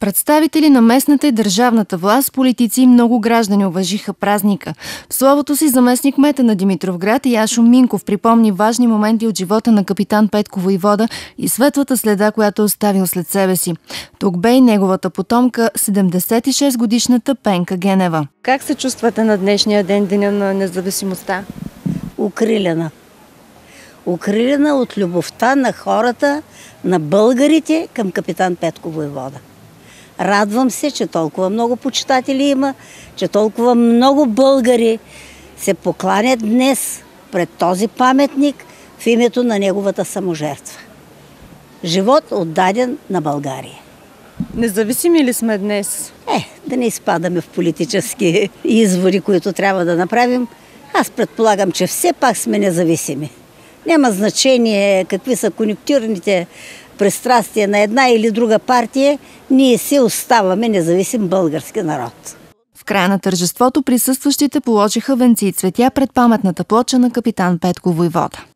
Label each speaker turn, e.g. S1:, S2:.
S1: Представители на местната и държавната власт, политици и много граждани уважиха празника. В словото си заместник-кмета на Димитровград Яшо Минков припомни важни моменти от живота на капитан Петко Войвода и светлата следа, която е оставил след себе си. Тук бе и неговата потомка, 76-годишната Пенка Генева.
S2: Как се чувствате на днешния ден, Деня на независимостта?
S3: Укрилена. Укрилена от любовта на хората, на българите към капитан Петко Войвода. Радвам се, че толкова много почитатели има, че толкова много българи се покланят днес пред този паметник в името на неговата саможертва. Живот отдаден на България.
S2: Независими ли сме днес?
S3: Да не изпадаме в политически изводи, които трябва да направим. Аз предполагам, че все пак сме независими. Няма значение какви са конюнктурните пристрастия на една или друга партия, ние си оставаме независим български народ.
S1: В края на тържеството присъстващите положиха венци и цветя пред паметната плоча на капитан Петко Войвода.